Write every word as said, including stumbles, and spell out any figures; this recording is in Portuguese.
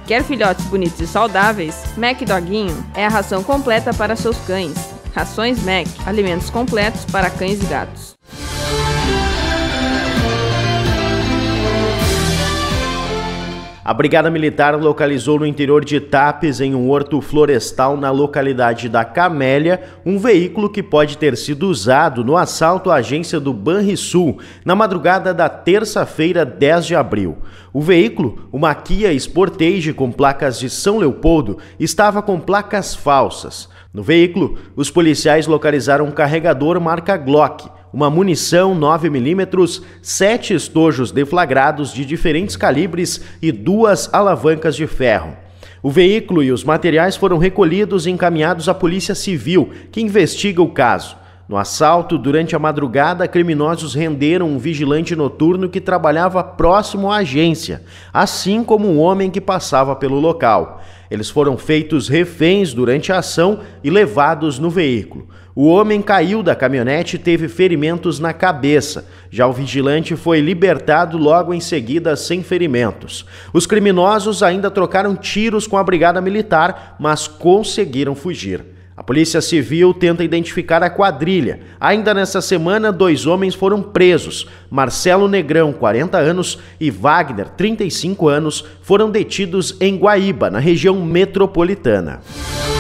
Quer filhotes bonitos e saudáveis? Mac Doguinho é a ração completa para seus cães. Rações Mac, alimentos completos para cães e gatos. A Brigada Militar localizou no interior de Tapes, em um horto florestal na localidade da Camélia, um veículo que pode ter sido usado no assalto à agência do Banrisul na madrugada da terça-feira, dez de abril. O veículo, uma Kia Sportage com placas de São Leopoldo, estava com placas falsas. No veículo, os policiais localizaram um carregador marca Glock, uma munição nove milímetros, sete estojos deflagrados de diferentes calibres e duas alavancas de ferro. O veículo e os materiais foram recolhidos e encaminhados à Polícia Civil, que investiga o caso. No assalto, durante a madrugada, criminosos renderam um vigilante noturno que trabalhava próximo à agência, assim como um homem que passava pelo local. Eles foram feitos reféns durante a ação e levados no veículo. O homem caiu da caminhonete e teve ferimentos na cabeça. Já o vigilante foi libertado logo em seguida sem ferimentos. Os criminosos ainda trocaram tiros com a Brigada Militar, mas conseguiram fugir. A Polícia Civil tenta identificar a quadrilha. Ainda nesta semana, dois homens foram presos. Marcelo Negrão, quarenta anos, e Wagner, trinta e cinco anos, foram detidos em Guaíba, na região metropolitana.